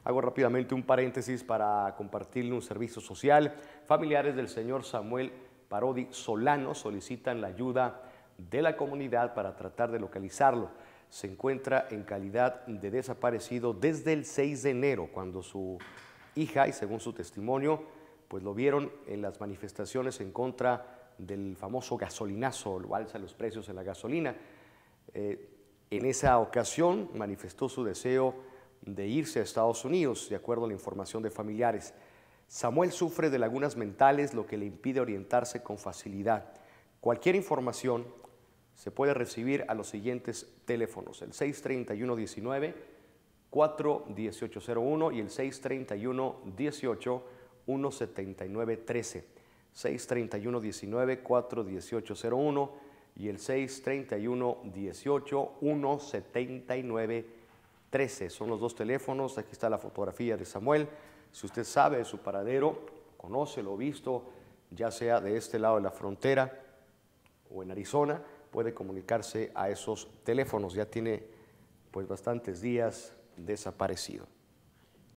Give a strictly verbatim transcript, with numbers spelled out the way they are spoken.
Hago rápidamente un paréntesis para compartirle un servicio social. Familiares del señor Samuel Parodi Solano solicitan la ayuda de la comunidad para tratar de localizarlo. Se encuentra en calidad de desaparecido desde el seis de enero, cuando su hija, y según su testimonio, pues lo vieron en las manifestaciones en contra del famoso gasolinazo, lo alza los precios en la gasolina. Eh, en esa ocasión manifestó su deseo de irse a Estados Unidos, de acuerdo a la información de familiares. Samuel sufre de lagunas mentales, lo que le impide orientarse con facilidad. Cualquier información se puede recibir a los siguientes teléfonos: el seis treinta y uno diecinueve, cuatro dieciocho cero uno y el seis treinta y uno dieciocho, uno setenta y nueve trece. seis treinta y uno diecinueve, cuatro dieciocho cero uno y el seis treinta y uno dieciocho, uno setenta y nueve trece. Son los dos teléfonos. Aquí está la fotografía de Samuel. Si usted sabe de su paradero, conoce, lo visto, ya sea de este lado de la frontera o en Arizona, puede comunicarse a esos teléfonos. Ya tiene pues bastantes días desaparecido.